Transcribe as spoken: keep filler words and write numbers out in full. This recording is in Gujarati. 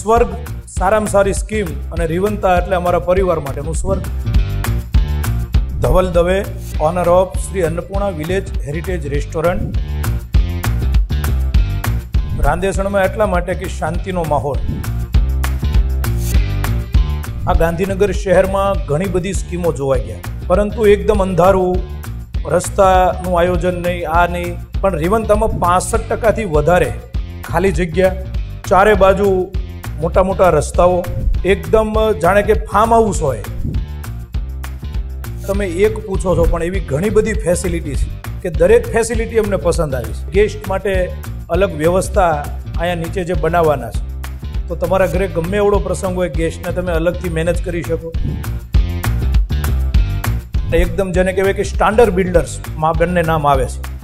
સ્વર્ગ સારામાં સારી સ્કીમ અને રિવંતા એટલે અમારા પરિવાર માટેનું સ્વર્ગ. Dhaval Dave, owner of Shri Annapurna village heritage restaurant. રાંદેસણમાં એટલા માટે કે શાંતિનો માહોલ. આ ગાંધીનગર શહેરમાં ઘણી બધી સ્કીમો જોવા ગયા, પરંતુ એકદમ અંધારું, રસ્તાનું આયોજન નહીં, આ નહીં. પણ રિવંતામાં પાસઠ ટકાથી વધારે ખાલી જગ્યા, ચારે બાજુ મોટા મોટા રસ્તાઓ, એકદમ જાણે કે ફાર્મ હાઉસ હોય. તમે એક પૂછો છો પણ એવી ઘણી બધી ફેસિલિટી છે કે દરેક ફેસિલિટી અમને પસંદ આવી છે. ગેસ્ટ માટે અલગ વ્યવસ્થા અહીંયા નીચે જે બનાવવાના છે, તો તમારા ઘરે ગમે એવડો પ્રસંગ હોય, ગેસ્ટને તમે અલગથી મેનેજ કરી શકો. એકદમ જેને કહેવાય કે સ્ટાન્ડર્ડ બિલ્ડર્સ માં બંને નામ આવે છે.